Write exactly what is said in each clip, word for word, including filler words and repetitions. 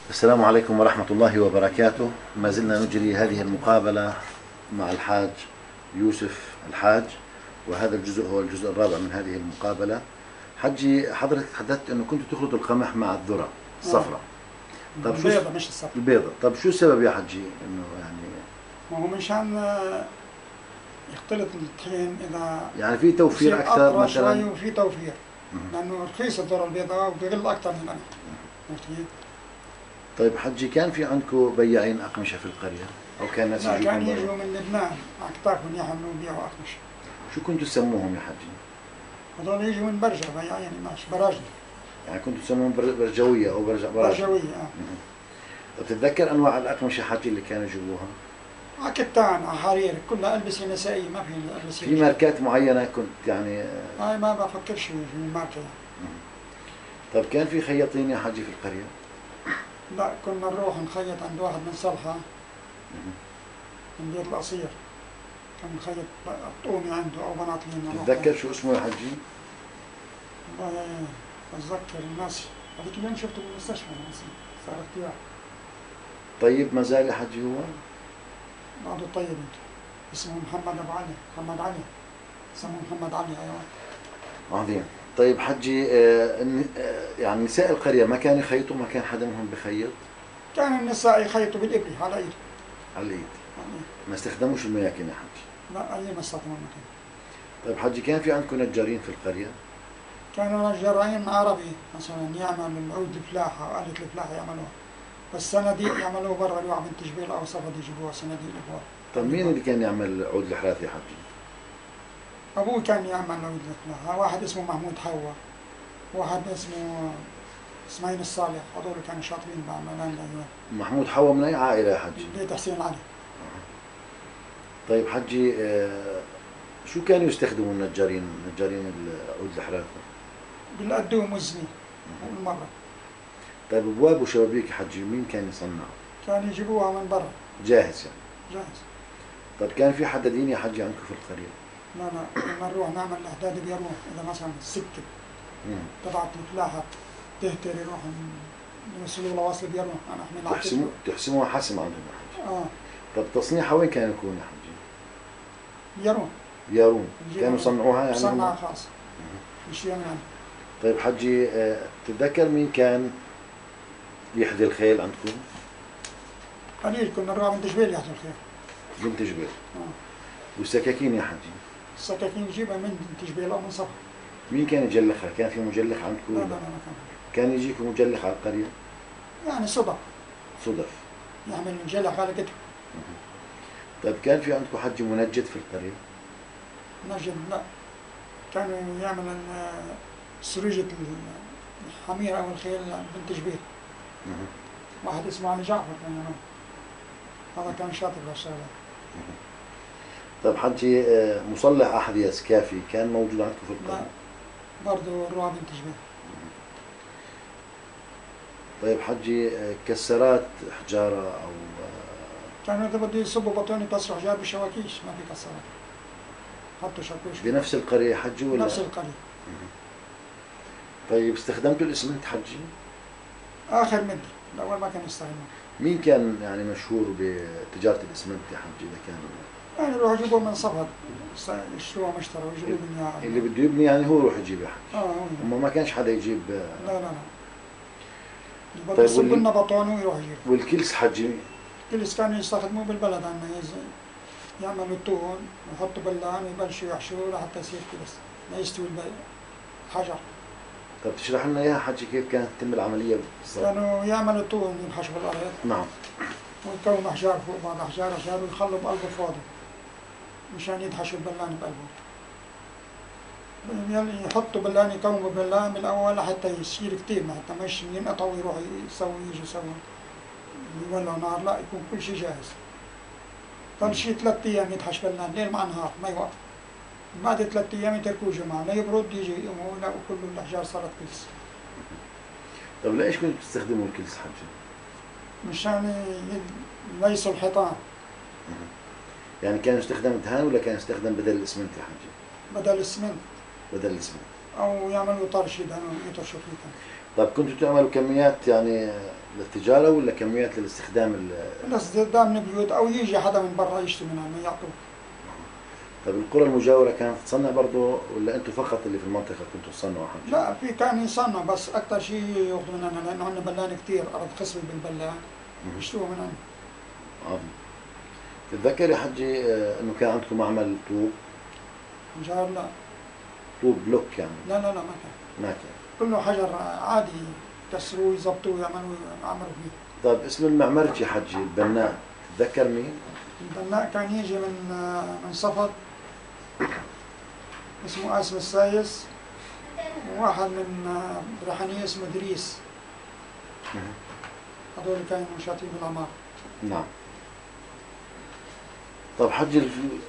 السلام عليكم ورحمة الله وبركاته. ما زلنا نجري هذه المقابلة مع الحاج يوسف الحاج، وهذا الجزء هو الجزء الرابع من هذه المقابلة. حجي، حضرتك تحدثت أنه كنتوا تخلطوا القمح مع الذرة الصفراء. طب شو البيضة مش الصفراء؟ البيضة. طب شو السبب يا حجي انه يعني؟ ما هو مشان يختلط الطحين اذا يعني في توفير اكثر مثلا؟ شوي وفي توفير، لانه رخيص الذرة البيضاء وبيغل اكثر من القمح. عرفت كيف؟ طيب حجي، كان في عندكم بياعين اقمشة في القرية او كان ناس يجوا؟ كان يجوا من لبنان اكتافهم يحملوا ويبيعوا اقمشة. شو كنتوا تسموهم يا حجي؟ هذول يجوا من برجة بياعين، يعني ماشي براجل. يعني كنتوا تسموهم برجوية او برجة براجل؟ برجوية اه. طب تتذكر انواع الاقمشة حجي اللي كانوا يجيبوها؟ على كتان، على حرير، كلها ألبسة نسائية، ما في ألبسة. في ماركات معينة كنت يعني؟ هاي ما بفكرش في الماركة يعني. طب كان في خياطين يا حجي في القرية؟ لا، كنا نروح نخيط عند واحد من صلحة من بيت القصير، كان نخيط طقومي عنده أو بناطيل. تتذكر شو اسمه يا حجي؟ والله بتذكر الناس، هذيك اليوم شفته بالمستشفى صار اختيار. طيب ما زال يا حجي هو؟ بعده طيب انت. اسمه محمد ابو علي، محمد علي، اسمه محمد علي. ايوه. عظيم. طيب حجي، آه يعني نساء القرية ما كانوا يخيطوا؟ ما كان حدا منهم بخيط؟ كان النساء يخيطوا بالإبرة على ايده. على الايد؟ ما استخدموش المياكن يا حجي؟ لا، اي ما استخدموا المكان. طيب حجي، كان في عندكم نجارين في القرية؟ كانوا نجارين عربي مثلا يعمل العود الفلاحة وآلة الفلاحة يعملوها، بس صناديق يعملوها برا، الواحد من تشبيل او صفد يجيبوها صناديق الابواب. طيب مين اللي كان يعمل عود الحراث يا حجي؟ ابوه كان يعمل عود الفلاحة، واحد اسمه محمود حوا، واحد اسمه اسماعيل الصالح، هذول كانوا شاطرين بعملان الايوان. محمود حوا من اي عائلة يا حجي؟ بيت حسين العلي. طيب حجي، آه شو كانوا يستخدموا النجارين نجارين عود الحراث؟ بالقدوم والزني والمرة. طيب ابواب وشبابيك حجي مين كان يصنعها؟ كانوا يجيبوها من برا جاهز يعني؟ جاهز. طيب كان في حدادين يا حجي عندكم في القرية؟ لا لا، لما نروح نعمل الاحداد بيروح، اذا مثلا السكه تبعت الفلاحه تهتر يروح نوصلوا له وصل بيروح. انا احمل تحسموا تحسموها حسم عندهم يا حجي؟ اه. طب تصنيعها وين كان يكون يا حجي؟ يارون. يارون كانوا يصنعوها يعني؟ صناعة خاصة مش يمن. طيب حجي، آه تتذكر مين كان يحذي الخيل عندكم؟ قليل، كنا نروح من تجبيل يحذي الخيل. من تجبيل؟ اه. والسكاكين يا حجي؟ السكاكين نجيبها من تجبيل او من صفا. مين كان يجلخها؟ كان في مجلخ عندكم؟ لا لا لا ما كان. كان يجيكم مجلخ على القرية؟ يعني صدف. صدف. يعمل مجلخ على كتفه. طيب كان في عندكم حجي منجد في القرية؟ منجد لا، كانوا يعمل سريجة الحمير او الخيل من تجبيل. واحد اسمه علي جعفر كان يعمل، هذا كان شاطر بالشغلات. طيب حجي، مصلح أحذية سكافي كان موجود عندكم في القرية؟ لا، برضه الرواب من تجبيل. طيب حجي، كسرات حجارة أو كانوا إذا بده يصبوا بطون يكسروا حجار بالشواكيش، ما في كسرات. حطوا شاكوش. بنفس القرية حجي ولا؟ بنفس القرية. طيب استخدمتوا الإسمنت حجي؟ آخر مدة، الأول ما كان يستخدمه. مين كان يعني مشهور بتجارة الإسمنت يا حجي إذا كان؟ يعني يروحوا يجيبوه من صفد، يشتروها مشترى ويجيبوه من ياعة. اللي بده يبني يعني هو يروح يجيب يا حجي؟ اه. أما ما كانش حدا يجيب؟ لا لا لا. طيب يصب لنا بطون ويروح يجيب. والكلس حجي؟ الكلس كانوا يستخدموه بالبلد عندنا، يعملوا الطون ويحطوا بلان ويبلشوا يحشوه لحتى يصير كلس، ما يستوي الحجر. طب تشرح لنا اياها حجي كيف كانت تتم العمليه بالضبط؟ كانوا يعملوا طون ينحشوا بالارض. نعم. ويكونوا احجار فوق بعض، احجار احجار ويخلوا بقلبه فاضي مشان يدحشوا البلان بقلبه. يحطوا بلان، يكونوا بلان من الاول لحتى يصير كثير، حتى مش ينقطعوا ويروحوا يسووا يجوا يسووا يولعوا نار، لا يكون كل شيء جاهز. ضل شي ثلاث ايام يدحش بلان ليل مع نهار ما يوقف. بعد ثلاث ايام يتركوه جماعه لا يبرد يجي يقوموا يلاقوا كل الاحجار صارت كلس. طيب ليش كنتوا تستخدموا الكلس حجي؟ مشان ليسوا الحيطان. يعني كان يستخدم دهان ولا كان يستخدم بدل الاسمنت يا حجي؟ بدل الاسمنت. بدل الاسمنت. او يعملوا طرش يدهنوا يطرشوا فيه. طيب كنتوا تعملوا كميات يعني للتجارة ولا كميات للاستخدام ال الاستخدام البيوت او يجي حدا من برا يشتري منها ما يعطوه. طيب القرى المجاورة كانت تصنع برضه ولا انتم فقط اللي في المنطقة كنتوا تصنعوا حاجة؟ لا في كان يصنع بس اكثر شيء ياخذوا مننا لانه عندنا بلان كثير، ارض خصبة بالبلان يشتروها من عندنا. عظيم. تتذكر يا حجي آه، انه كان عندكم معمل طوب؟ جار لا. طوب بلوك يعني؟ لا لا لا ما كان. ما كان. كله حجر عادي يكسروه يظبطوه يعملوا يعمروا فيه. طيب اسم المعمرجي يا حجي البناء تتذكر مين؟ البناء كان يجي من من صفد اسمه قاسم السايس، وواحد من بريحانية اسمه دريس. هذول كانوا شاطرين بالعمار. نعم. طيب حجي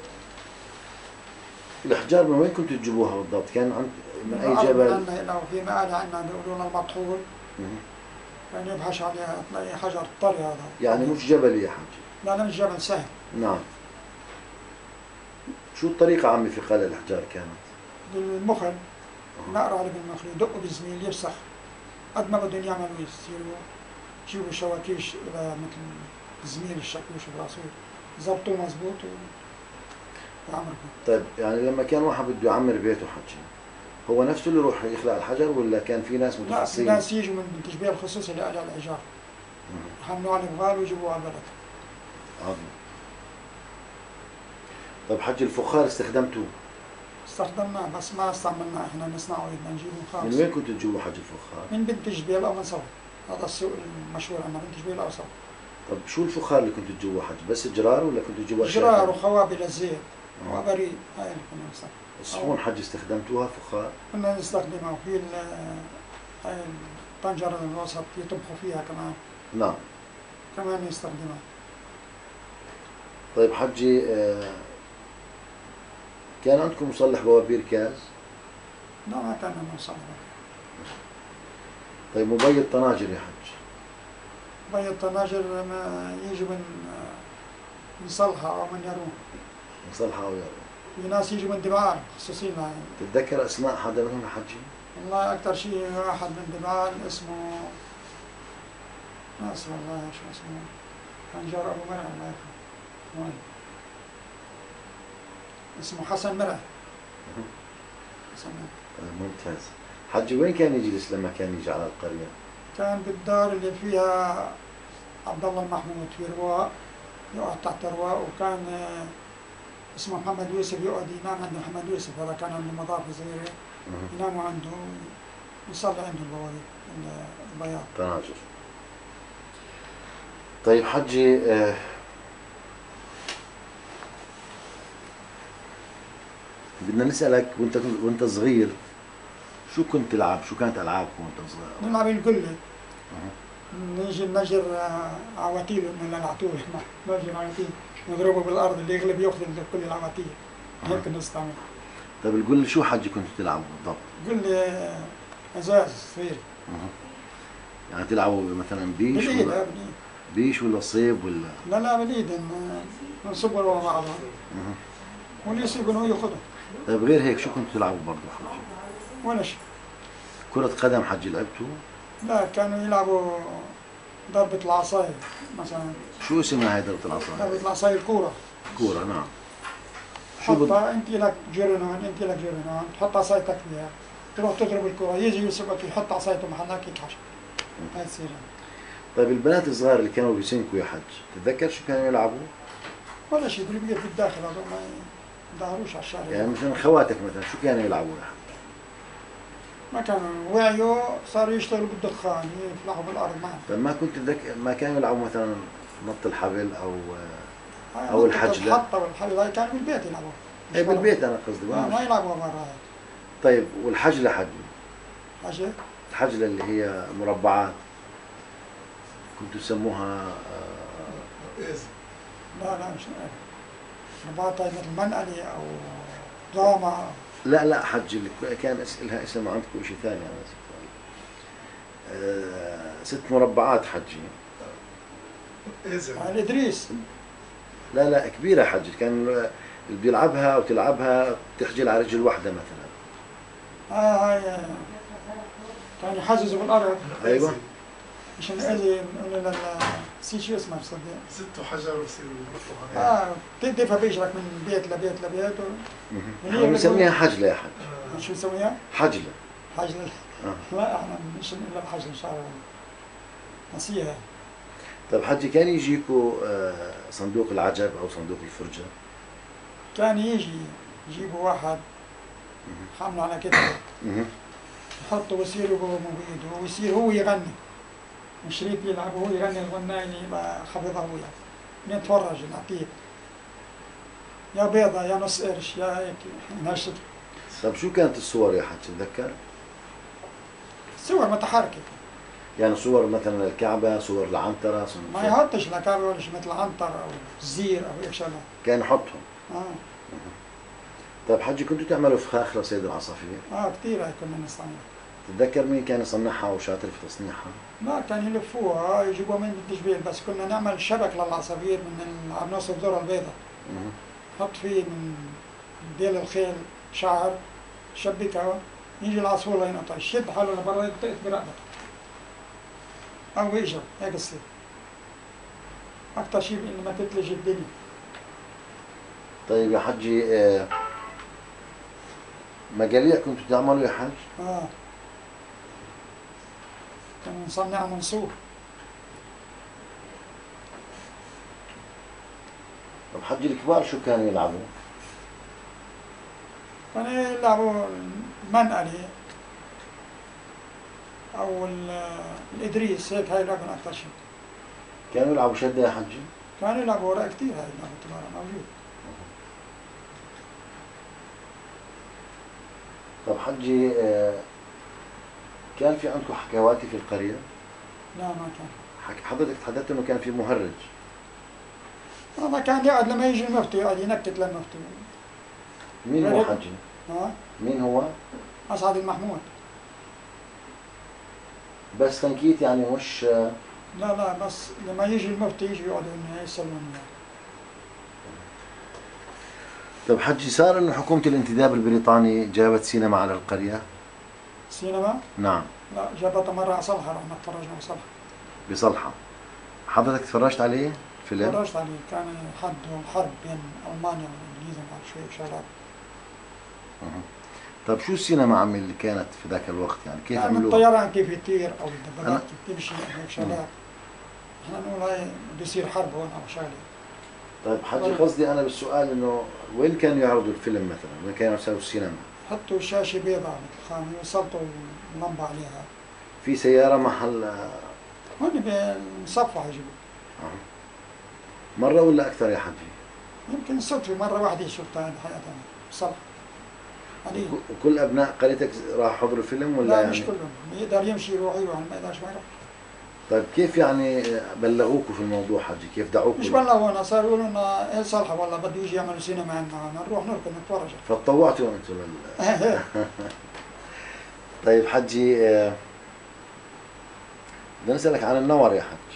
الأحجار من وين كنتوا تجيبوها بالضبط؟ كان عند من أي جبل؟ عندنا لو في مقالة عندنا بيقولوا لنا المطحول. كان يبحث عليها تلاقي حجر طري هذا. يعني مش جبلي يا حجي؟ لا لا مش جبل سهل. نعم. شو الطريقة عمي في قلع الأحجار كانت؟ بالمخل نقرا عليه بالمخل يدقوا بالزميل يفسخ قد ما بدهم يعملوا يصيروا يجيبوا شواكيش إلى مثل زميل الشاكوش براسه يظبطوه مضبوط ويعمروا. طيب يعني لما كان واحد بده يعمر بيته حجي هو نفسه اللي يروح يخلع الحجر ولا كان في ناس متخصصين؟ لا في ناس يجوا من تشبيه الخصوصي لقلع الإيجار يحملوا على البغال ويجيبوه على البلد. عظيم. طيب حجي الفخار استخدمتوه؟ استخدمناه بس ما استعملناه احنا نصنعه بدنا نجيبه خالص. من وين كنتوا تجيبوا حجي الفخار؟ من بنت جبيل او من صوت. هذا السوق المشهور عندنا بنت جبيل او صوت. طب شو الفخار اللي كنتوا تجيبوه حجي؟ بس جرار ولا كنتوا تجيبوا اشياء؟ جرار وخوابي للزيت وابريد هاي اللي كنا نستخدمها. الصحون حجي استخدمتوها فخار؟ كنا نستخدمها وفي هاي الطنجرة الوسط يطبخوا فيها كمان. نعم. كمان يستخدمها. طيب حجي آه كان عندكم مصلح بوابير كاز؟ لا ما كان عندنا مصلح. طيب مبيض طناجر يا حج؟ مبيض طناجر ما يجي من من صلحة أو من يروح. من صلحة أو يروح. في ناس يجوا من دمعان مخصصين لها. تتذكر أسماء حدا منهم يا حجي؟ والله أكثر شيء واحد من دمعان اسمه ناس والله شو اسمه كان جار أبو مرعي الله يرحمه. اسمه حسن مرعي. حسن مرعي. ممتاز. حجي وين كان يجلس لما كان يجي على القرية؟ كان بالدار اللي فيها عبد الله المحمود في رواء يقعد تحت رواء، وكان اسمه محمد يوسف يقعد ينام عند محمد يوسف، هذا كان عنده مضافة صغيرة يناموا عنده يصلي عنده البوابير البياض. طناجر. طيب حجي آه بدنا نسألك وانت وانت صغير شو كنت تلعب؟ شو كانت ألعابكم وانت صغير؟ نلعب القلة. نيجي نجر عواتيل من العتول نجر عواتيل نضربه بالأرض اللي يغلب ياخذ كل العواتيل. هيك نستعمل. طيب القلة شو حجي كنتوا تلعبوا بالضبط؟ قلة ازاز صغير. يعني تلعبوا مثلا بيش بالإيد ولا بيش ولا صيب ولا؟ لا لا بالإيد نصبوا ورا بعضها. واللي يصيبهم هو ياخذهم. طيب غير هيك شو كنتوا تلعبوا برضه حجي؟ ولا شيء. كرة قدم حجي لعبتوا؟ لا كانوا يلعبوا ضربة العصاية مثلا. شو اسمها هاي ضربة العصاية؟ ضربة العصاية الكورة. كورة نعم. شو حطها انت لك جيرنان انت لك جيرنان تحط عصايتك فيها تروح تضرب الكورة يجي يوسف يحط عصايته محلك يكحش. هاي تصير. طيب البنات الصغار اللي كانوا بيسنكوا يا حج تتذكر شو كانوا يلعبوا؟ ولا شيء ضربية في الداخل هذول ما يدهروش على الشارع. يعني مثلا خواتك مثلا شو كانوا يلعبوا يا حج؟ ما كانوا وعيوا صاروا يشتغلوا بالدخان يفلحوا بالارض معهم. طيب ما كنت تذكر ما كانوا يلعبوا مثلا نط الحبل او او الحجله؟ الحطه والحبل هاي كانوا بالبيت يلعبوا. اي بالبيت انا قصدي ما, ما يلعبوا برا. طيب والحجله حجي؟ حجه؟ الحجله اللي هي مربعات كنتوا تسموها لا لا مش مربعات هاي مثل منقله او ضامه. لا لا حج اللي كان لها اسم عندكم شيء ثاني انا آه ست مربعات حجي. على ادريس. لا لا كبيره حجي كان اللي بيلعبها او تلعبها تحجل على رجل واحده مثلا. اه هاي كان يحززوا بالارض. ايوه عشان اجي من نسيت شو اسمه تصدق. ستوا حجر ويصيروا يحطوا اه تدفع بيجرك من بيت لبيت لبيت احنا بنسميها حجلة يا حج. شو نسميها؟ حجلة. حجلة. آه. لا احنا مش الا الحجلة ان شاء الله. نسيها. طيب حجي كان يجيكوا صندوق العجب او صندوق الفرجة؟ كان يجي يجيبوا واحد حامله على كتفه يحطه ويصير جوا مبيده ويصير هو يغني الشريك يلعب وهو يغني الغناء اللي يبقى حافظها هو يعني نتفرج نعطيه يا بيضة يا نص قرش يا هيك نشط. طيب شو كانت الصور يا حج تتذكر؟ صور متحركة يعني صور مثلا الكعبة، صور العنترة، صور ما يحطش لا كعبة ولا شيء مثل عنتر أو زير أو هيك شغلات. كان يحطهم. اه طيب حجي كنتوا تعملوا فخاخ لصيد العصافير؟ اه كثير هاي كنا نصنع. تتذكر مين كان يصنعها وشاطر في تصنيعها؟ لا كان يلفوها يجيبوها من التجبيل بس كنا نعمل شبك للعصافير من على نص الذرة البيضاء. نحط فيه من ديل الخيل شعر شبكها يجي العصفور ينقطع يشد حاله لبرا يقطع برقبته. أو يجر هيك يصير. أكثر شيء إنه ما تتلج الدنيا. طيب يا حجي آه مقاليع كنتوا تعملوا يا حج؟ اه كنا نصنعها من صوف. طب حجي الكبار شو كانوا يلعبوا؟ كانوا يلعبوا المنقلة أو الإدريس هيك هاي لعبنا أكثر شيء. كانوا يلعبوا شدة يا حجي؟ كانوا يلعبوا وراء كثير هاي اللعبة تبارك موجود. طب حجي آه كان في عندكم حكواتي في القرية؟ لا ما كان. حك... حضرتك تحدثت انه كان في مهرج. هذا كان يقعد لما يجي المفتي يقعد ينكت للمفتي. مين هو حجي؟ ها؟ مين هو؟ أسعد المحمود. بس تنكيت يعني مش لا لا بس لما يجي المفتي يجي يقعدوا يسلمون. طيب حجي صار انه حكومة الانتداب البريطاني جابت سينما على القرية؟ سينما؟ نعم. لا جابتها مرة على صلحة رحنا تفرجنا بصلحة. بصلحة. حضرتك تفرجت عليه فيلم؟ تفرجت عليه كان حد الحرب بين ألمانيا والإنجليز وبعد شوي شغلات. طيب شو السينما عم اللي كانت في ذاك الوقت يعني كيف يعني عملوها؟ الطيران كيف يطير أو الدبابات كيف تمشي هيك شغلات. احنا نقول هاي بده يصير حرب هون أو شغلة. طيب حجي قصدي أنا بالسؤال إنه وين كانوا يعرضوا الفيلم مثلا؟ وين كانوا يسووا السينما؟ حطوا شاشة بيضاء مثل خامة وسلطوا اللمبة عليها. في سيارة محل هون بالمصفح يجيبوا. آه. مرة ولا أكثر يا حجي؟ يمكن صدفة مرة واحدة شفتها بحياتي بصلح. عليه. وكل أبناء قريتك راح حضروا الفيلم ولا لا يعني؟ مش كلهم، يقدر يمشي يروح يروح ما يقدرش ما يروح. طيب كيف يعني بلغوكوا في الموضوع حجي؟ كيف دعوكوا؟ مش بلغونا صاروا يقولوا لنا ايه صالحة والله بده يجي يعملوا سينما عندنا نروح نركض نتفرج. فتطوعتوا انتم لل طيب حجي بدنا نسألك عن النور يا حج.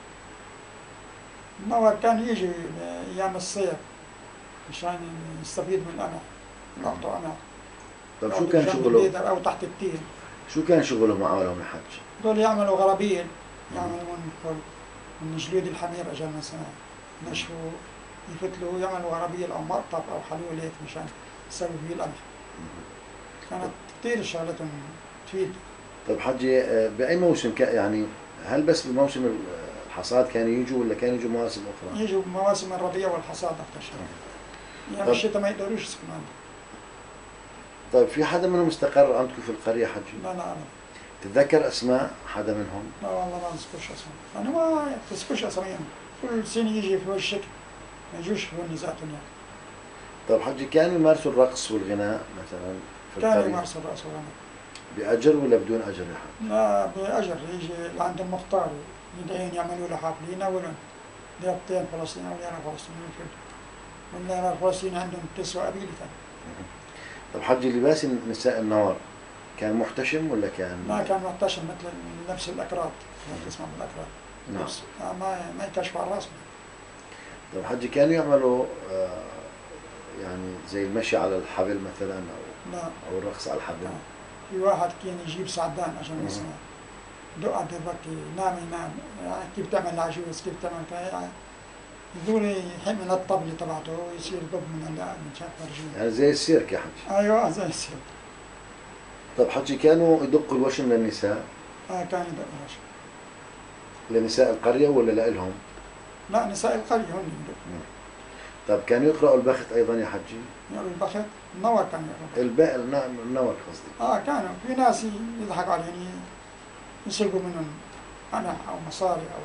النور كان يجي ايام الصيف مشان يستفيد من القمح يعطوا قمح. طيب شو كان شغله؟ او تحت التين. شو كان شغلهم معاهم يا حج؟ دول يعملوا غرابيل يعملوا من من جلود الحمير اجلنا سنة نشفوا يفتلوا يعملوا غرابيل او مقطب او حلول هيك مشان يسووا فيه القمح. كانت كثير شغلتهم تفيد. طيب حجي بأي موسم يعني هل بس بموسم الحصاد كانوا يجوا ولا كانوا يجوا مواسم أخرى؟ يجوا بمواسم الربيع والحصاد أكثر شيء. يعني الشتاء ما يقدروش يسكنوا عندهم. طيب في حدا منهم استقر عندكم في القرية حجي؟ لا لا أبدا. تتذكر أسماء حدا منهم؟ لا والله ما بذكرش أسماء. أنا ما بذكرش أسماء كل سنة يجي في وش شكل ما يجوش هون ذاتهم يعني. طيب حجي كانوا يمارسوا الرقص والغناء مثلا في القرية؟ كانوا يمارسوا الرقص والغناء. بأجر ولا بدون أجر يا حج؟ لا بأجر يجي لعند المختار يدعين يعملوا له حفلة يناولون ليرتين فلسطين أو ليرة فلسطينيين كله. والليرة الفلسطينية عندهم تسوى قبيلة. طب حجي لباس نساء النور كان محتشم ولا كان؟ ما كان محتشم مثل نفس الأكراد اسمه الأكراد. نعم. ما ما يكشف على راسه. طب حجي كانوا يعملوا آه يعني زي المشي على الحبل مثلا أو لا. أو الرقص على الحبل؟ في واحد كان يجيب سعدان عشان يسمع دقة دربك نام ينام يعني كيف تعمل عجوز كيف تعمل كذا يقولي يحب من الطبلة تبعته يصير ضب من من شاف فرجيه. يعني زي السيرك يا حجي. أيوة زي السيرك. طب حجي كانوا يدقوا الوشم للنساء؟ آه كان يدق الوشم. لنساء القرية ولا لإلهم؟ لا نساء القرية هم يدقوا. طب كانوا يقرأوا البخت أيضا يا حجي؟ يقرأوا البخت؟ النور كانوا يقرأوا. الباء النور قصدي. آه كانوا في ناس يضحكوا عليهم يسرقوا منهم أنا أو مصاري أو.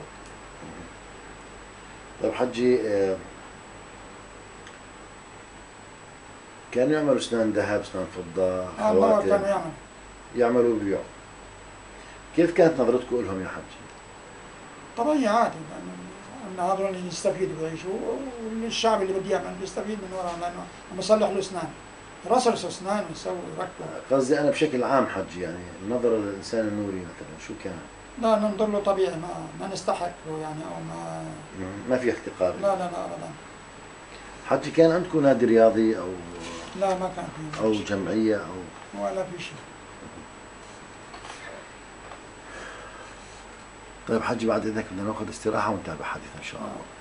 طيب حجي آه كانوا يعملوا اسنان ذهب اسنان فضة خواتم كانوا يعملوا يعملوا ويبيعوا. كيف كانت نظرتكم لهم يا حجي؟ طبيعي عادي ان هذول يستفيدوا بيعيشوا والشعب اللي بده يعمل بيستفيد من وراهم لانه عم يصلح له اسنان يرصرصوا اسنان ويسوي يركبوا. قصدي انا بشكل عام حجي يعني النظرة للانسان النوري مثلا شو كان؟ لا ننظر له طبيعي ما ما نستحق له يعني او ما ما في احتقار. لا لا لا ابدا. حجي كان عندكم نادي رياضي او لا ما كان في او جمعية او ولا في شيء. طيب حجي بعد اذنك بدنا ناخذ استراحة ونتابع حديثنا ان شاء الله.